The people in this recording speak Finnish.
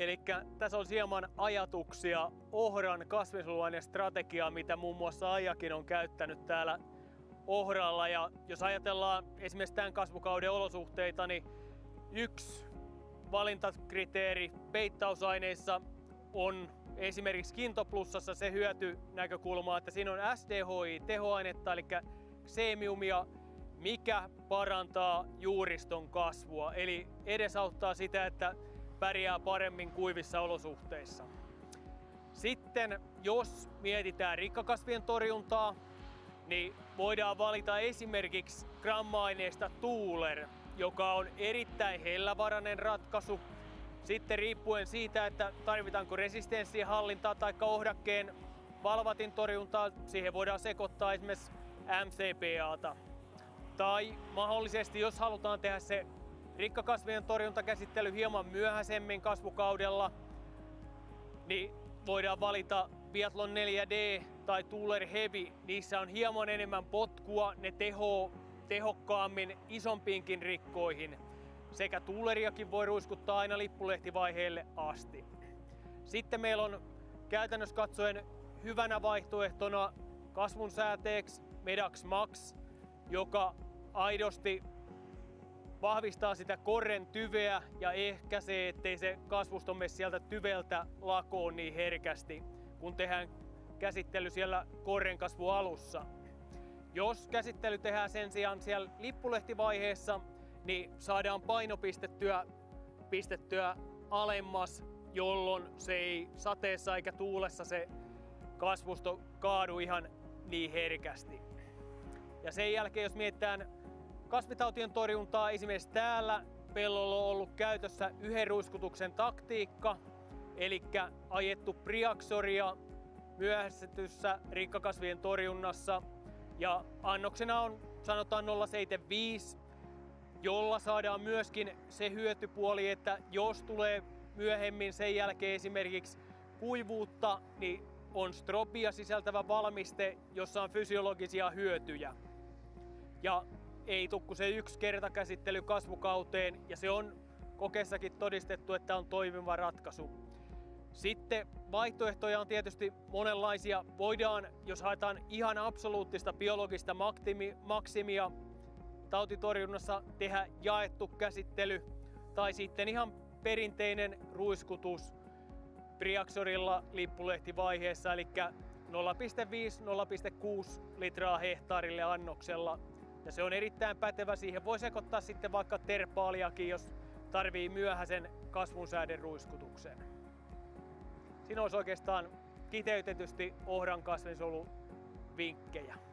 Eli tässä on hieman ajatuksia ohran kasvinsuojeluainestrategiaa, mitä muun muassa Aijakin on käyttänyt täällä ohralla. Ja jos ajatellaan esimerkiksi tämän kasvukauden olosuhteita, niin yksi valintakriteeri peittausaineissa on esimerkiksi Kintoplussassa se hyötynäkökulma, että siinä on SDHI-tehoainetta, eli xemiumia, mikä parantaa juuriston kasvua, eli edesauttaa sitä, että pärjää paremmin kuivissa olosuhteissa. Sitten jos mietitään rikkakasvien torjuntaa, niin voidaan valita esimerkiksi gramma-aineesta Tuuler, joka on erittäin hellävarainen ratkaisu. Sitten riippuen siitä, että tarvitaanko resistenssien hallintaa tai ohdakkeen valvatin torjuntaa, siihen voidaan sekoittaa esimerkiksi MCPAta. Tai mahdollisesti, jos halutaan tehdä se rikkakasvien torjuntakäsittely hieman myöhäisemmin kasvukaudella, niin voidaan valita Biathlon 4D tai Tuuler Heavy. Niissä on hieman enemmän potkua, ne tehokkaammin isompiinkin rikkoihin. Sekä Tuuleriakin voi ruiskuttaa aina lippulehtivaiheelle asti. Sitten meillä on käytännössä katsoen hyvänä vaihtoehtona kasvun sääteeksi Medax Max, joka aidosti vahvistaa sitä korren tyveä ja ehkäisee, ettei se kasvusto mene sieltä tyveltä lakoon niin herkästi, kun tehdään käsittely siellä korren kasvualussa. Jos käsittely tehdään sen sijaan siellä lippulehtivaiheessa, niin saadaan pistettyä alemmas, jolloin se ei sateessa eikä tuulessa se kasvusto kaadu ihan niin herkästi. Ja sen jälkeen, jos mietitään kasvitautien torjuntaa, esimerkiksi täällä pellolla on ollut käytössä yhden ruiskutuksen taktiikka, eli ajettu Priaxoria myöhästetyssä rikkakasvien torjunnassa, ja annoksena on sanotaan 0,75, jolla saadaan myöskin se hyötypuoli, että jos tulee myöhemmin sen jälkeen esimerkiksi kuivuutta, niin on strobia sisältävä valmiste, jossa on fysiologisia hyötyjä. Ja ei tule kuin se yksi kertakäsittely kasvukauteen, ja se on kokeessakin todistettu, että on toimiva ratkaisu. Sitten vaihtoehtoja on tietysti monenlaisia. Voidaan, jos haetaan ihan absoluuttista biologista maksimia tautitorjunnassa, tehdä jaettu käsittely tai sitten ihan perinteinen ruiskutus Priaxorilla lippulehtivaiheessa, eli 0,5-0,6 litraa hehtaarille annoksella. Ja se on erittäin pätevä. Siihen voi sekoittaa sitten vaikka terpaaliakin, jos tarvii myöhäisen kasvunsääden ruiskutuksen. Siinä olisi oikeastaan kiteytetysti ohran kasvinsuojeluvinkkejä.